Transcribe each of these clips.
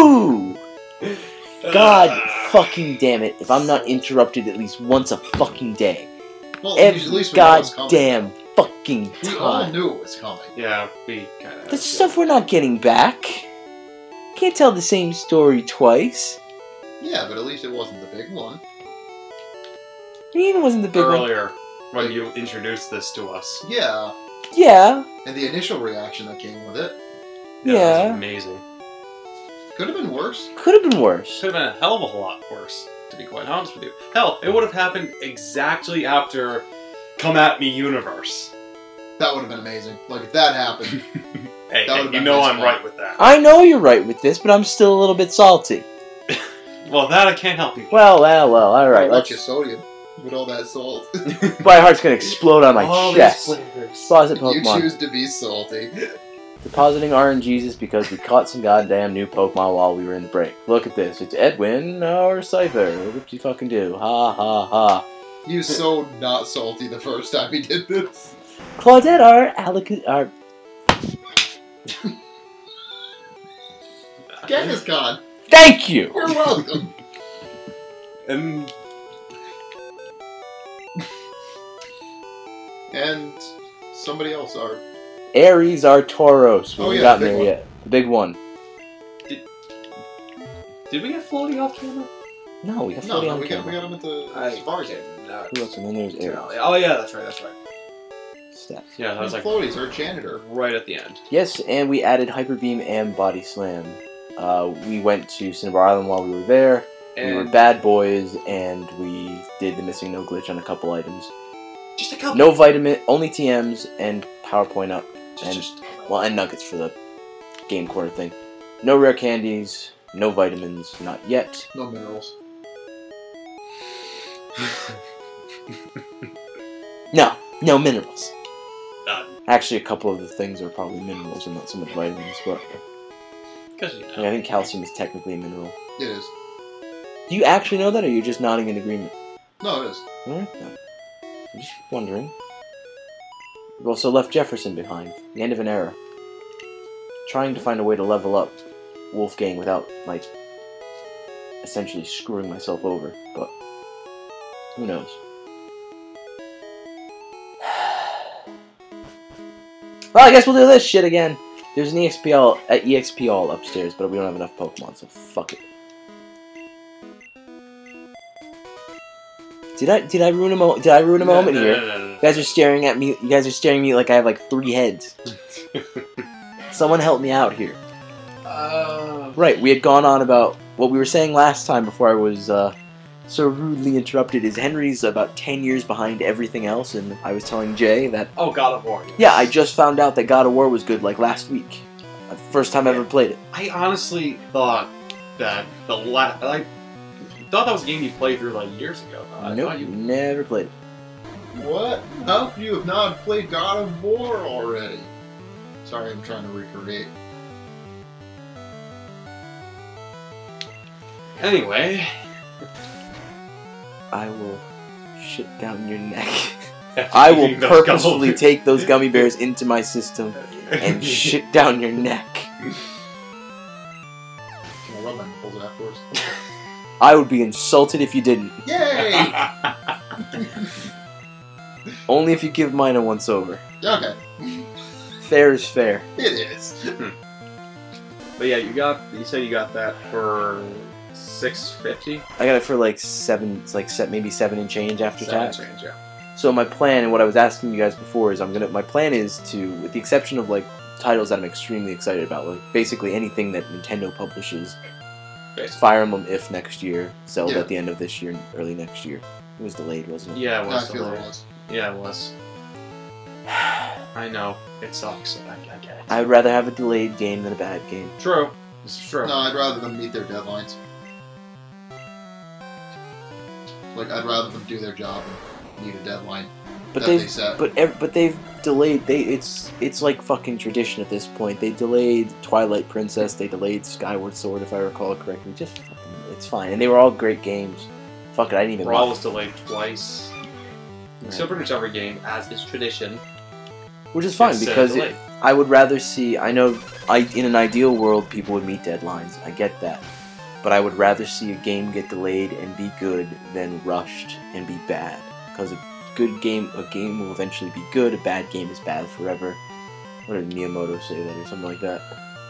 Boo! God fucking damn it! If I'm not interrupted at least once a fucking day, Well, every at least we know it's coming. goddamn fucking We all time. knew it was coming. Yeah, we kind of. The stuff we're not getting back. Can't tell the same story twice. Yeah, but at least it wasn't the big one. It wasn't the big one. Earlier, when you introduced this to us. Yeah, Yeah. and the initial reaction that came with it That Yeah. was amazing. could have been worse. Could have been worse. Could have been a hell of a whole lot worse, to be quite honest with you. Hell, it would have happened exactly after Come At Me Universe. That would have been amazing. Like, if that happened. Hey, That would've you been know nice I'm fun. right with that. I know you're right with this, but I'm still a little bit salty. Well, that I can't help you. Well, alright, Like your let's... sodium with all that salt. My heart's gonna explode on my All chest. these flavors. Deposit You Pokemon. choose to be salty. Depositing RNGs because we caught some goddamn new Pokemon while we were in the break. Look at this. It's Edwin or Cypher. What you fucking do? Ha ha ha. He was so not salty the first time he did this. Claudette our Kangaskhan, Thank you! you're welcome. And And somebody else are. Aries our Tauros. We Oh, haven't yeah, gotten the big there one. yet. The big one. did we get floating off camera? No, we got No, 40 no, on we got camera. him at the I Safari can't Game. remember. Who else? And then there's Aries. Oh yeah, that's right. Stats. Yeah, that was like Floaty's our janitor. right at the end. Yes, and we added Hyper Beam and Body Slam. We went to Cinnabar Island while we were there. We were And bad boys, and we did the missing no glitch on a couple items. just a couple. No vitamin, only TMs and PowerPoint up, and Just well, and nuggets for the game corner thing. No rare candies, no vitamins, not yet. No minerals. No minerals. none. Actually, a couple of the things are probably minerals and not so much vitamins, but Because you I, know. mean, I think calcium is technically a mineral. It is. Do you actually know that, or are you just nodding in agreement? No, it is. Alright, then. I'm just wondering. We've also left Jefferson behind. The end of an era. Trying to find a way to level up Wolfgang without, like, essentially screwing myself over, but who knows. Well, I guess we'll do this shit again. There's an EXP all upstairs, but we don't have enough Pokemon, so fuck it. Did I ruin a moment here? No. You guys are staring at me. You guys are staring at me like I have like 3 heads. Someone help me out here. Right, we had gone on about what we were saying last time before I was so rudely interrupted. Is Henry's about 10 years behind everything else, and I was telling Jay that. Oh, God of War. Yes. Yeah, I just found out that God of War was good like last week. First time I ever played it. I honestly thought that I thought that was a game you played through like years ago. I Nope, thought you. never played it. What? How could you have not played God of War already? Sorry, I'm trying to recreate. Anyway. I will shit down your neck. I will Eating those purposefully gummy- take those gummy bears into my system and shit down your neck. Can I rub my nipples afterwards? I would be insulted if you didn't. Yay! Only if you give mine a once over. Okay. Fair is fair. It is. But yeah, you said you got that for $6.50. I got it for like 7. It's like maybe 7 and change after tax. Change, yeah. So my plan, and what I was asking you guys before, is my plan is to, with the exception of like titles that I'm extremely excited about, like basically anything that Nintendo publishes. Basically. Fire Emblem if next year, Zelda Yeah. at the end of this year, early next year. It was delayed, wasn't it? Yeah, it I was. feel it delayed. was. Yeah, it was. I know. It sucks. I get it. I would rather have a delayed game than a bad game. True. This is true. No, I'd rather them meet their deadlines. Like, I'd rather them do their job and meet a deadline But that they've they set. but they've delayed. It's like fucking tradition at this point. They delayed Twilight Princess. They delayed Skyward Sword, if I recall correctly. Just fucking, it's fine, and they were all great games. Fuck it, I didn't even. Brawl mind. was delayed twice. Right. So pretty much every game, as is tradition. Which is fine It's, because delayed. I would rather see. I know, in an ideal world, people would meet deadlines. I get that, but I would rather see a game get delayed and be good than rushed and be bad. Because a game will eventually be good. A bad game is bad forever. What did Miyamoto say that, or something like that?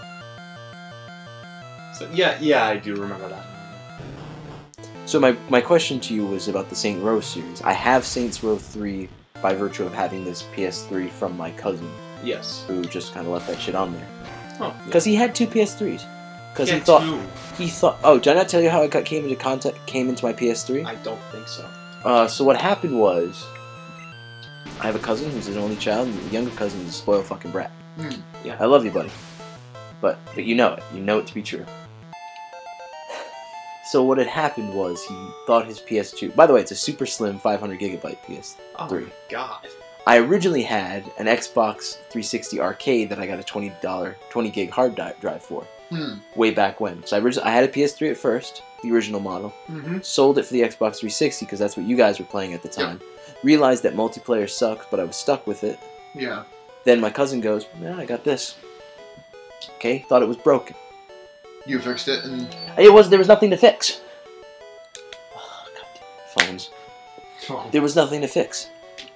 So yeah, I do remember that. So my question to you was about the Saints Row series. I have Saints Row 3 by virtue of having this PS3 from my cousin. Yes. Who just kind of left that shit on there. Oh. Because he had 2 PS3s. Because he thought. Oh, did I not tell you how it came into my PS3? I don't think so. So what happened was, I have a cousin who's an only child, and the younger cousin is a spoiled fucking brat. Yeah. I love you, buddy. But you know it. You know it to be true. So what had happened was he thought his PS2. By the way, it's a super slim 500 gigabyte PS3. Oh my god. I originally had an Xbox 360 arcade that I got a $20 gig hard drive for. Way back when. So I had a PS3 at first, the original model. Sold it for the Xbox 360 because that's what you guys were playing at the time. Realized that multiplayer sucked, but I was stuck with it. Yeah. Then my cousin goes, "Yeah, I got this." Okay, thought it was broken. You fixed it, and There was nothing to fix. Oh, goddamn phones. There was nothing to fix.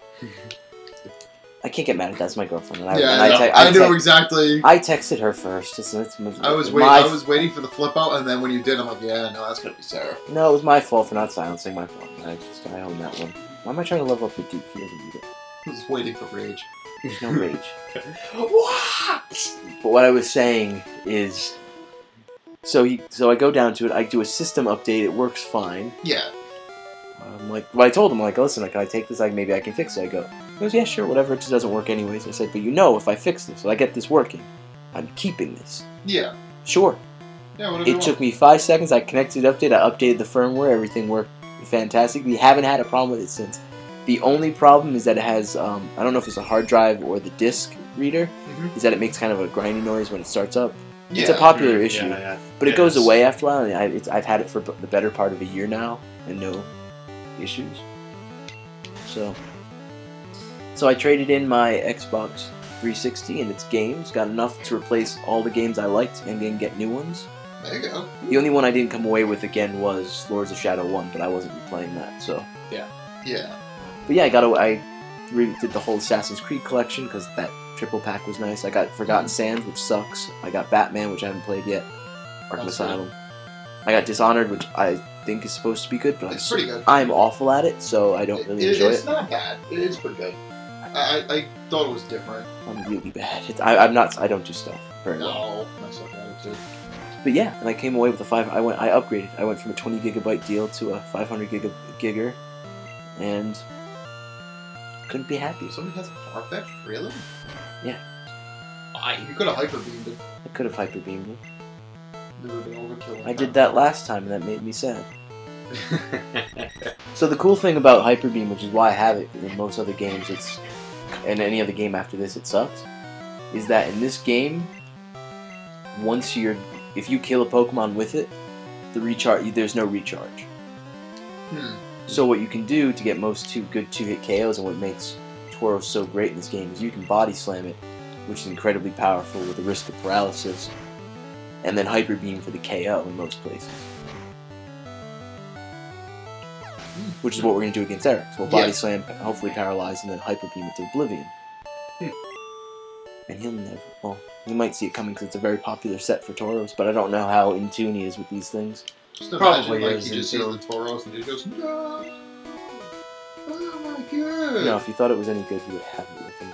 I can't get mad at that. That's my girlfriend. And I know exactly. I texted her first. I was waiting for the flip out, and then when you did, I'm like, yeah, no, that's gonna be Sarah. No, it was my fault for not silencing my phone. I own that one. Why am I trying to level up the Duke? He doesn't need it. I was waiting for rage. There's no rage. What? But what I was saying is, so I go down to it. I do a system update. It works fine. Yeah. I'm like, well, I told him, like, listen, can I take this? Maybe I can fix it. He goes, yeah, sure, whatever. It just doesn't work anyways. I said, but if I fix this, I get this working, I'm keeping this. Yeah. Sure. Yeah. Whatever. It took me 5 seconds. I connected the update. I updated the firmware. Everything worked fantastic. We haven't had a problem with it since. The only problem is that it has, I don't know if it's a hard drive or the disc reader, is that it makes kind of a grindy noise when it starts up. It's a popular issue, but it goes away after a while, and I've had it for the better part of a year now, and no issues. So I traded in my Xbox 360 and its games, got enough to replace all the games I liked and then get new ones. There you go. The only one I didn't come away with again was Lords of Shadow 1, but I wasn't replaying that, so. Yeah. But yeah, I did the whole Assassin's Creed collection because that triple pack was nice. I got Forgotten Sands, which sucks. I got Batman, which I haven't played yet. Arkham Asylum. I got Dishonored, which I think is supposed to be good, but it's pretty good. I'm awful at it, so I don't really enjoy it. It's not bad. It is pretty good. I thought it was different. I'm really bad. I don't do stuff very well. No, myself attitude. But yeah, and I came away with a 5. I upgraded. I went from a 20 gigabyte deal to a 500 gigger, and couldn't be happier. Somebody has a Farfetch? Really? Yeah. You could have hyper-beamed it. I could have hyper-beamed it. It would have been overkill. I did that last time, and that made me sad. So the cool thing about Hyper Beam, which is why I have it in most other games, and any other game after this it sucks, is that in this game, if you kill a Pokemon with it, there's no recharge. So what you can do to get most good 2-hit KOs, and what makes Tauros so great in this game, is you can body slam it, which is incredibly powerful with the risk of paralysis, and then Hyper Beam for the KO in most places. Which is what we're going to do against Eric. So we'll body slam, hopefully paralyze, and then Hyper Beam it to oblivion. And he'll never... Well, you might see it coming because it's a very popular set for Tauros, but I don't know how in tune he is with these things. Just imagine, like, he just sees the Tauros and he goes, no! Oh my god! No, if you thought it was any good, you would have it with him.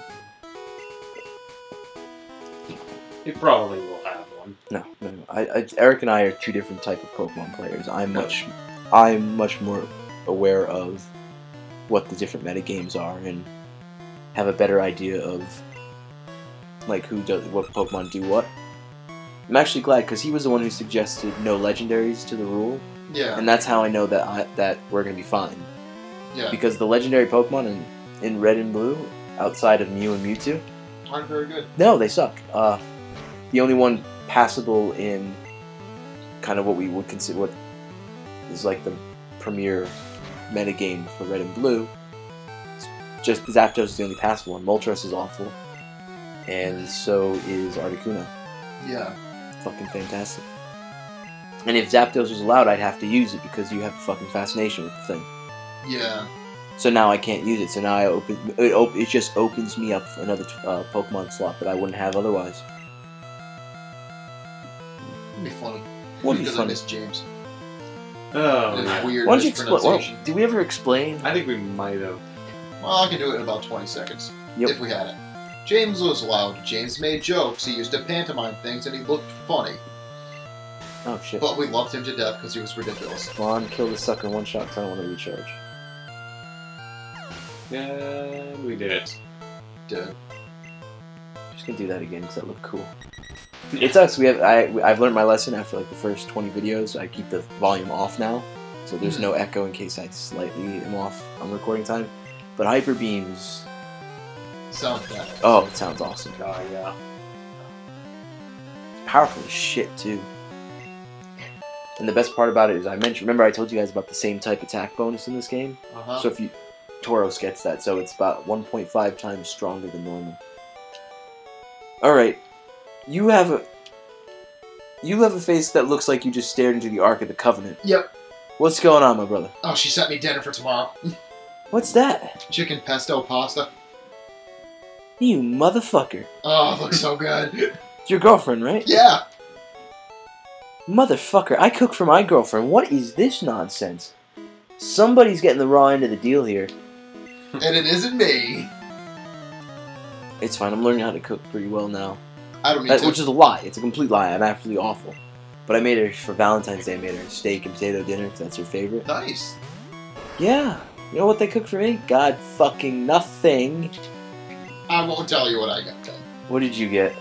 He probably will have one. No. Eric and I are two different type of Pokemon players. I'm much more aware of what the different metagames are and have a better idea of like what Pokemon do what. I'm actually glad because he was the one who suggested no legendaries to the rule. Yeah. And that's how I know that we're gonna be fine. Yeah. Because the legendary Pokemon in Red and Blue, outside of Mew and Mewtwo, aren't very good. No, they suck. The only one passable in kind of what we would consider what is like the premier metagame for Red and Blue. Just Zapdos is the only passable one. Moltres is awful. and so is Articuno. Yeah. Fucking fantastic. And if Zapdos was allowed, I'd have to use it because you have a fucking fascination with the thing. Yeah. So now I can't use it. So now it just opens me up for another Pokemon slot that I wouldn't have otherwise. It'd be funny. Would be because funny. I miss James. Oh, And his yeah. weird Why don't you explain? mispronunciation. Did we ever explain? I think we might have. Well, I can do it in about 20 seconds. Yep. If we had it. James was loud. James made jokes. He used to pantomime things, and he looked funny. Oh shit. But we loved him to death because he was ridiculous. Come on, kill this sucker in one shot because I don't want to recharge. Yeah, we did it. Dead. Just gonna do that again because that looked cool. It sucks. I've learned my lesson after like the first 20 videos. I keep the volume off now, so there's no echo in case I slightly am off on recording time. But Hyper Beams. Sounds bad. Oh, it sounds awesome. Oh, yeah. Powerful as shit too. And the best part about it is remember I told you guys about the same type attack bonus in this game? Uh-huh. So if you Tauros gets that, so it's about 1.5 times stronger than normal. Alright. You have a face that looks like you just stared into the Ark of the Covenant. Yep. What's going on, my brother? Oh, she sent me dinner for tomorrow. What's that? Chicken pesto pasta. You motherfucker. Oh, it looks so good. It's your girlfriend, right? Yeah. Motherfucker, I cook for my girlfriend. What is this nonsense? Somebody's getting the raw end of the deal here. And it isn't me. It's fine, I'm learning how to cook pretty well now. I don't need to. Which is a lie. It's a complete lie. I'm absolutely awful. But I made her, for Valentine's Day, I made her a steak and potato dinner because that's her favorite. Nice. Yeah. You know what they cooked for me? God fucking nothing. I won't tell you what I got then. What did you get?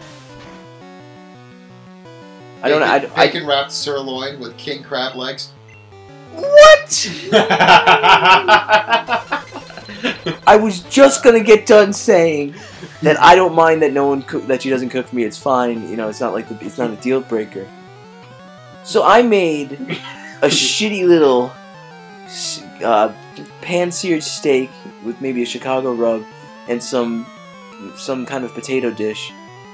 I don't know. Bacon wrapped sirloin with king crab legs. What? I was just gonna get done saying that I don't mind that that she doesn't cook for me. It's fine. You know, it's not like it's not a deal breaker. So I made a shitty little pan-seared steak with maybe a Chicago rub and some kind of potato dish.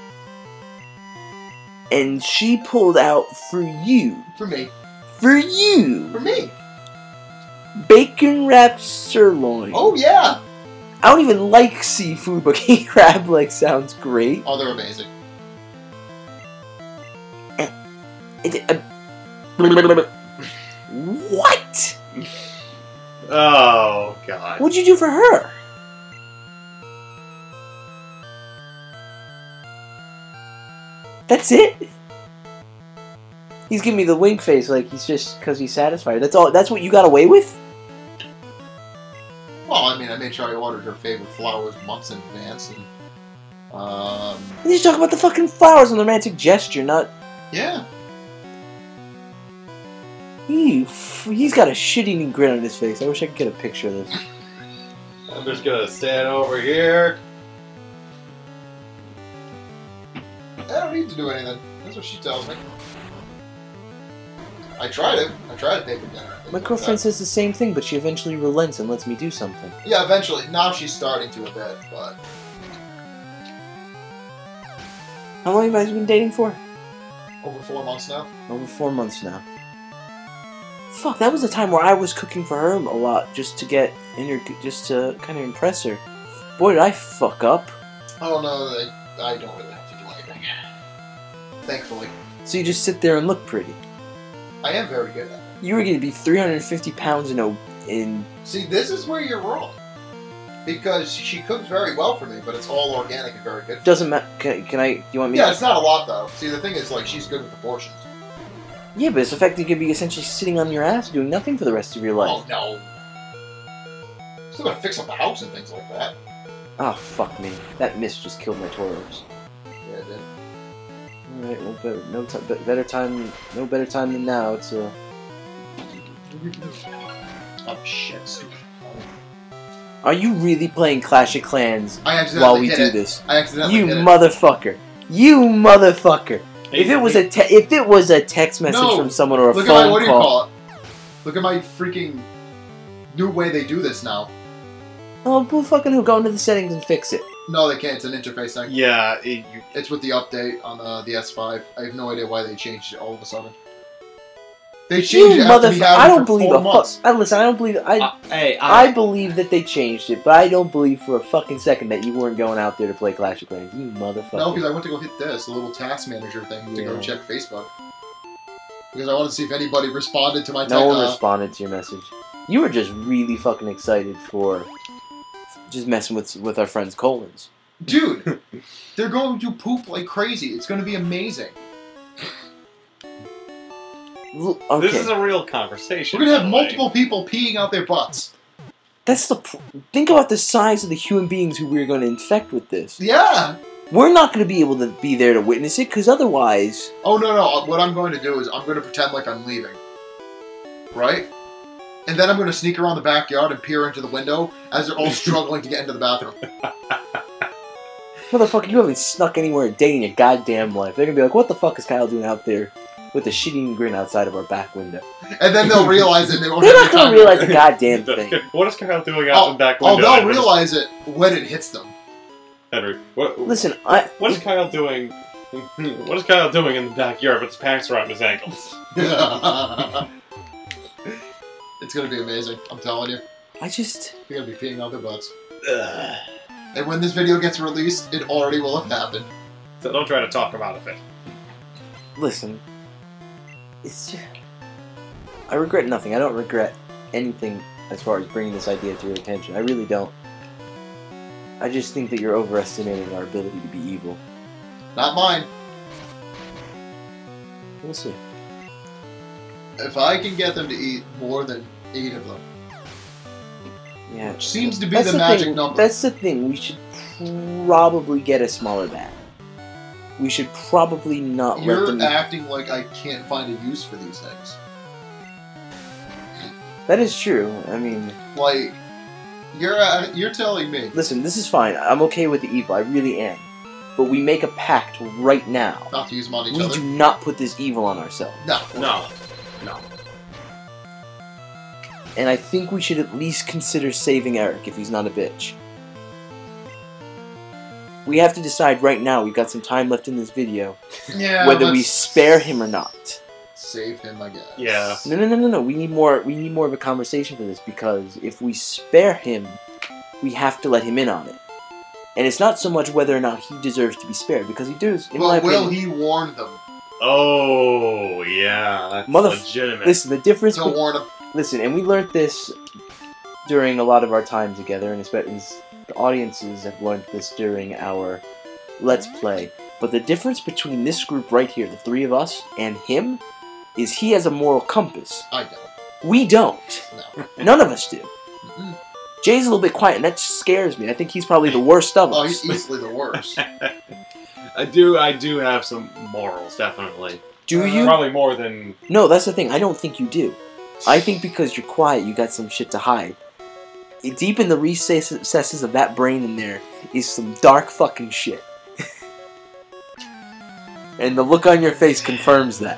And she pulled out for you. For me. For you. For me. Bacon wrapped sirloin. Oh, yeah. I don't even like seafood, but king crab leg sounds great. Oh, they're amazing. What? Oh, God. What'd you do for her? That's it? He's giving me the wink face like he's just because he's satisfied. That's all. That's what you got away with? Well, I mean, I made sure I ordered her favorite flowers months in advance, and You just talk about the fucking flowers and the romantic gesture, not. yeah. He's got a shit-eating grin on his face. I wish I could get a picture of this. I'm just gonna stand over here. I don't need to do anything. That's what she tells me. I tried it. I tried bacon dinner. My girlfriend says the same thing, but she eventually relents and lets me do something. Yeah, eventually. Now she's starting to a bit, but... How long have you guys been dating for? Over 4 months now. Over 4 months now. Fuck, that was the time where I was cooking for her a lot just to get in her, just to kind of impress her. Boy, did I fuck up. Oh no, I don't really have to do anything. Thankfully. So you just sit there and look pretty. I am very good at it. You were going to be 350 pounds in... See, this is where you're wrong. Because she cooks very well for me, but it's all organic and very good. Doesn't matter. Can I... You want me Yeah, to... it's not a lot though. See, the thing is, like, she's good with the portions. Yeah, but it's the fact that you could be essentially sitting on your ass doing nothing for the rest of your life. Oh no. Still gotta fix up the house and things like that. Ah, fuck me. That mist just killed my Tauros. Yeah, it did. Alright, well, no better time than now to... Oh shit, stupid phone. Are you really playing Clash of Clans I accidentally while we hit do it. this? I accidentally You hit it. motherfucker. You motherfucker. If it was a text message from someone or a Look phone at my, what do you call... call it? Look at my freaking new way they do this now. Oh, well, fucking who? Go into the settings and fix it. No, they can't. It's an interface thing. Yeah, It's with the update on the S5. I have no idea why they changed it all of a sudden. They changed it after we had I it don't for believe 4 months. Listen, I don't believe. I believe that they changed it, but I don't believe for a fucking second that you weren't going out there to play Clash of Clans. You motherfucker. No, because I went to go hit this, the little task manager thing, to go check Facebook. Because I wanted to see if anybody responded to my text. No one responded to your message. You were just really fucking excited for just messing with our friends' colons. Dude, they're going to poop like crazy. It's going to be amazing. Okay. This is a real conversation. We're going to have multiple people peeing out their butts. That's the. Think about the size of the human beings who we're going to infect with this. Yeah. We're not going to be able to be there to witness it, because otherwise... Oh, no. What I'm going to do is I'm going to pretend like I'm leaving. Right? And then I'm going to sneak around the backyard and peer into the window as they're all struggling to get into the bathroom. Motherfucker, you haven't snuck anywhere a day in your goddamn life. They're going to be like, what the fuck is Kyle doing out there with the shit-eating grin outside of our back window? And then they'll realize it and they won't They're have not going to realize a goddamn thing. What is Kyle doing out the back window? Oh, they'll realize it when it hits them. Henry, Listen, what is Kyle doing? What is Kyle doing in the backyard with his pants around his ankles? It's gonna be amazing. I'm telling you. They're gonna be peeing out their butts. And when this video gets released, it already will have happened. So don't try to talk him out of it. Listen, it's just, I regret nothing. I don't regret anything as far as bringing this idea to your attention. I really don't. I just think that you're overestimating our ability to be evil. Not mine. We'll see. If I can get them to eat more than 8 of them. Yeah. Which seems to be the magic number. That's the thing. We should probably get a smaller bag. We should probably not let them... You're acting like I can't find a use for these things. That is true. I mean... Like... You're telling me. Listen, this is fine. I'm okay with the evil. I really am. But we make a pact right now. Not to use them on each other. We do not put this evil on ourselves. No. And I think we should at least consider saving Eric if he's not a bitch. We have to decide right now. We've got some time left in this video. Yeah. Whether we spare him or not. Save him, I guess. Yeah. No. We need more of a conversation for this, because if we spare him, we have to let him in on it. And it's not so much whether or not he deserves to be spared, because he does. Well, will he warn them? Oh, yeah. That's legitimate. Listen, the difference... He'll warn them. Listen, and we learned this during a lot of our time together, and especially the audiences have learned this during our Let's Play. But the difference between this group right here, the 3 of us, and him, is he has a moral compass. I don't. We don't. No. None of us do. Jay's a little bit quiet, and that scares me. I think he's probably the worst of us. Oh, he's easily the worst. I do have some morals, definitely. Do you? Probably more than... No, that's the thing. I don't think you do. I think because you're quiet, you got some shit to hide. Deep in the recesses of that brain in there is some dark fucking shit. And the look on your face confirms that.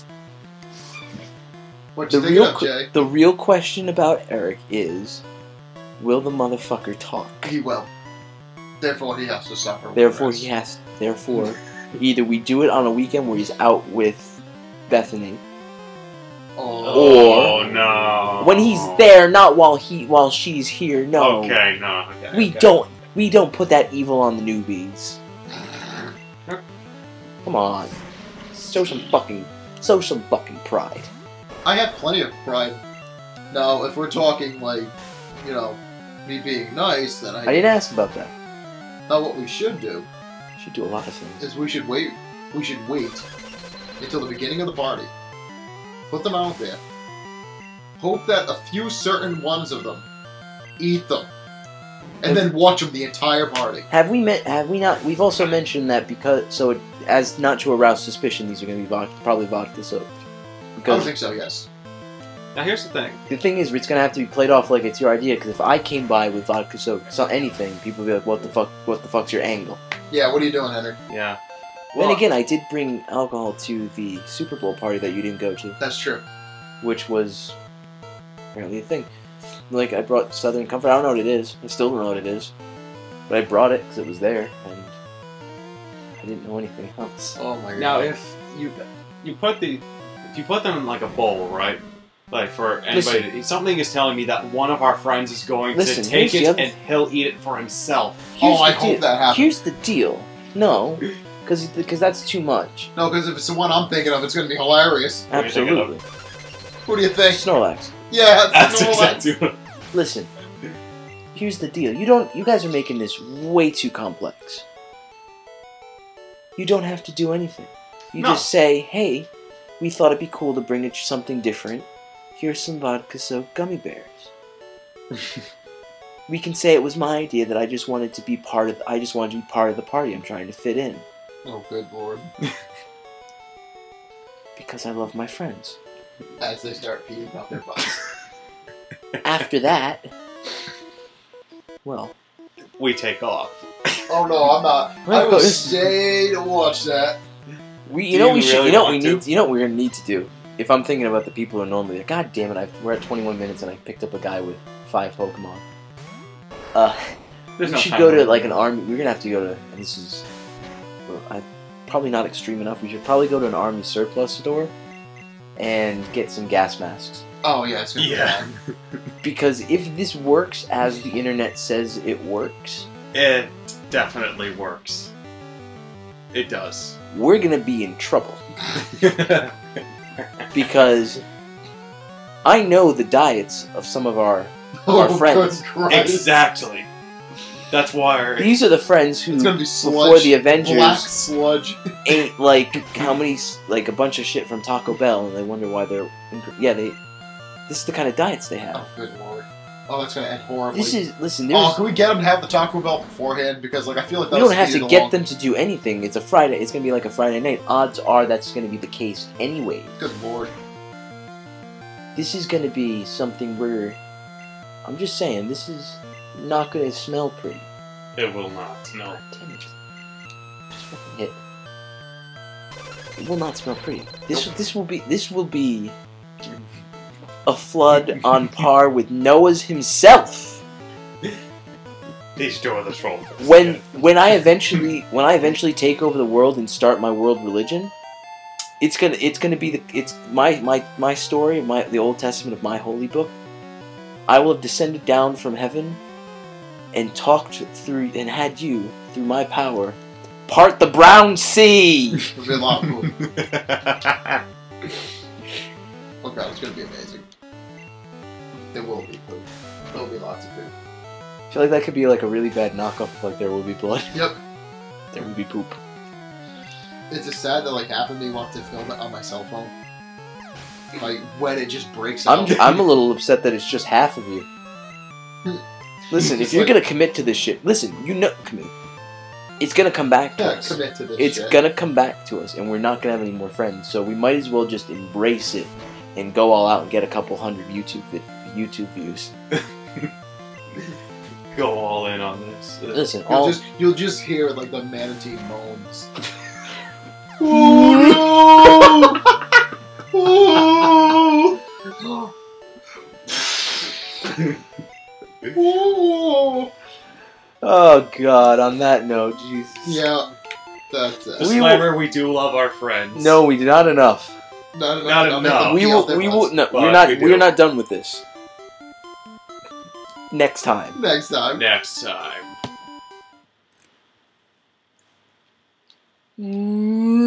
What you thinking of, Jay? The real question about Eric is, will the motherfucker talk? He will. Therefore, he has to suffer. Therefore, either we do it on a weekend where he's out with Bethany. Oh no! When he's there, not while she's here. No. Okay, no. Okay, We don't put that evil on the newbies. Come on, show some fucking pride. I have plenty of pride. Now, if we're talking like, you know, me being nice, then I didn't ask about that. Now, what we should do? We should do a lot of things. Is we should wait. We should wait until the beginning of the party. Put them out there. Hope that a few certain ones of them eat them, and then watch them the entire party. Have we not? We've also mentioned that as not to arouse suspicion, these are going to be probably vodka soaked. I don't think so. Yes. Now here's the thing. The thing is, it's going to have to be played off like it's your idea. Because if I came by with vodka soaked anything, people would be like, "What the fuck? What the fuck's your angle?" Yeah. What are you doing, Henry? Yeah. Well, then again, I did bring alcohol to the Super Bowl party that you didn't go to. That's true. Which was apparently a thing. Like, I brought Southern Comfort. I don't know what it is. I still don't know what it is. But I brought it because it was there, and I didn't know anything else. Oh my god. Now, if you put them in like a bowl, right? Like for anybody, something is telling me that one of our friends is going to take it and he'll eat it for himself. I hope that happens. Here's the deal. No, because that's too much. No, because if it's the one I'm thinking of, it's going to be hilarious. Absolutely. Who do you think? Snorlax. Yeah, That's Snorlax. exactly what. Listen. Here's the deal. You guys are making this way too complex. You don't have to do anything. You just say, hey, we thought it'd be cool to bring it something different. Here's some vodka soaked gummy bears. We can say it was my idea that I just wanted to be part of the party. I'm trying to fit in. Oh, good lord. Because I love my friends. As they start peeing out their butts. After that, well, we take off. Oh no, I'm not. I will stay to watch that. You know what we're gonna need to do. If I'm thinking about the people who are normally there, God damn it, we're at 21 minutes and I picked up a guy with 5 Pokemon. We should go to like an army. We're gonna have to go to. And this is, probably not extreme enough. We should probably go to an army surplus store and get some gas masks. Oh yeah, it's gonna be bad. Because if this works as the internet says it works, it definitely works. It does. We're gonna be in trouble. Because I know the diets of some of our friends. Exactly. That's why these are the friends who, it's gonna be sludge, before the Avengers, black sludge, ate like a bunch of shit from Taco Bell, and they wonder why they're This is the kind of diets they have. Oh, good lord. Oh, that's gonna end horribly. Listen. Can we get them to have the Taco Bell beforehand? Because like I feel like we don't have to get them to do anything. It's a Friday. It's gonna be like a Friday night. Odds are that's gonna be the case anyway. Good lord. This is gonna be something where I'm just saying this is not gonna smell pretty. It will not. No. God damn it. Just fucking hit. It will not smell pretty. This will be a flood on par with Noah's himself. These door this roll. When I eventually take over the world and start my world religion, it's gonna be my story, the Old Testament of my holy book. I will have descended down from heaven and talked through and had you through my power part the brown sea. It'll be a lot of poop. Oh god, it's gonna be amazing. There will be poop. There will be lots of poop. I feel like that could be like a really bad knockoff of like There Will Be Blood. Yep. There will be poop. It's just sad that like half of me wants to film it on my cell phone. Like when it just breaks out. I'm a little upset that it's just half of you. Listen, if you're gonna commit to this shit, commit. It's gonna come back to us. Commit to this It's gonna come back to us, and we're not gonna have any more friends. So we might as well just embrace it and go all out and get a couple hundred YouTube views. Go all in on this. Listen, you'll just hear like the manatee moans. Oh god, on that note, Jesus. Yeah, that's it. Disclaimer, we do love our friends. No, we do not enough. Not enough. We will no, we're not done with this. Next time. Next time. Next time.